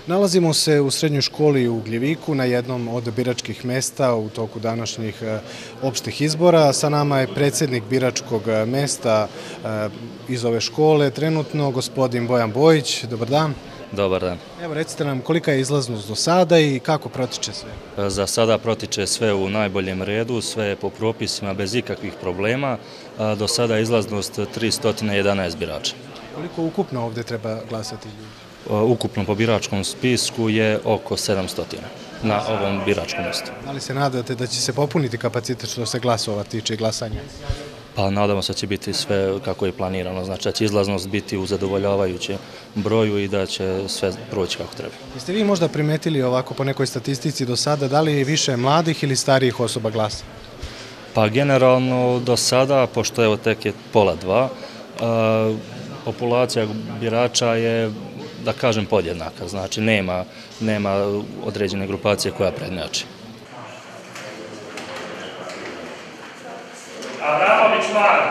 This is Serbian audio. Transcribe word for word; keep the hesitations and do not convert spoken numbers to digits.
Nalazimo se u srednjoj školi u Gljeviku na jednom od biračkih mesta u toku današnjih opštih izbora. Sa nama je predsjednik biračkog mesta iz ove škole, trenutno gospodin Bojan Bojić. Dobar dan. Dobar dan. Evo, recite nam kolika je izlaznost do sada i kako protiče sve? Za sada protiče sve u najboljem redu, sve je po propisima bez ikakvih problema. Do sada je izlaznost tristo jedanaest birača. Koliko ukupno ovdje treba glasati ljudi? Ukupno po biračkom spisku je oko sedamsto na ovom biračkom mjestu. Da li se nadate da će se popuniti kapacitet što se glasova tiče i glasanja? Pa nadamo se da će biti sve kako je planirano, znači da će izlaznost biti u zadovoljavajućem broju i da će sve proći kako treba. Jeste vi možda primetili ovako po nekoj statistici do sada, da li je više mladih ili starijih osoba glasa? Pa generalno do sada, pošto evo tek je pola dva, populacija birača je, da kažem, podjednaka, znači nema, nema određene grupacije koja prednjači. Adamović Marko.